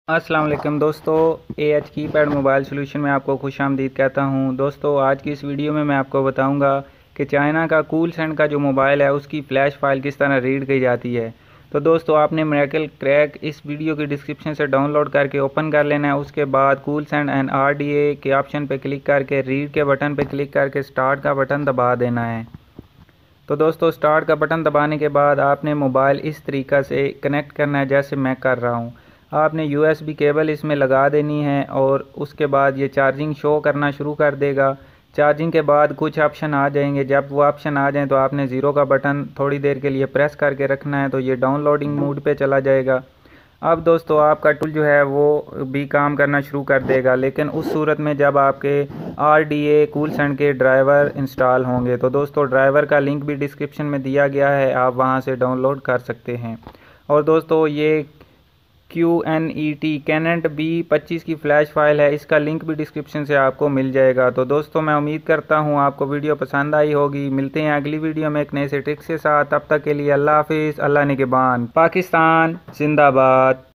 अस्सलाम वालेकुम दोस्तों, एएच कीपैड मोबाइल सोल्यूशन में आपको खुशामदीद कहता हूं। दोस्तों, आज की इस वीडियो में मैं आपको बताऊंगा कि चाइना का कूलसेंट का जो मोबाइल है उसकी फ़्लैश फाइल किस तरह रीड की जाती है। तो दोस्तों, आपने मिरेकल क्रैक इस वीडियो की डिस्क्रिप्शन से डाउनलोड करके ओपन कर लेना है। उसके बाद कूलसेंट एंड आरडीए के ऑप्शन पर क्लिक करके रीड के बटन पर क्लिक करके स्टार्ट का बटन दबा देना है। तो दोस्तों, स्टार्ट का बटन दबाने के बाद आपने मोबाइल इस तरीक़ा से कनेक्ट करना है जैसे मैं कर रहा हूँ। आपने यूएसबी केबल इसमें लगा देनी है और उसके बाद ये चार्जिंग शो करना शुरू कर देगा। चार्जिंग के बाद कुछ ऑप्शन आ जाएंगे। जब वो ऑप्शन आ जाएं तो आपने ज़ीरो का बटन थोड़ी देर के लिए प्रेस करके रखना है, तो ये डाउनलोडिंग मोड पे चला जाएगा। अब दोस्तों, आपका टूल जो है वो भी काम करना शुरू कर देगा, लेकिन उस सूरत में जब आपके आरडीए कूलसेंट के ड्राइवर इंस्टॉल होंगे। तो दोस्तों, ड्राइवर का लिंक भी डिस्क्रिप्शन में दिया गया है, आप वहां से डाउनलोड कर सकते हैं। और दोस्तों, ये कैनेट B25 की फ़्लैश फाइल है, इसका लिंक भी डिस्क्रिप्शन से आपको मिल जाएगा। तो दोस्तों, मैं उम्मीद करता हूँ आपको वीडियो पसंद आई होगी। मिलते हैं अगली वीडियो में एक नए से ट्रिक के साथ। तब तक के लिए अल्लाह हाफिज़। अल्लाह निगहबान। पाकिस्तान जिंदाबाद।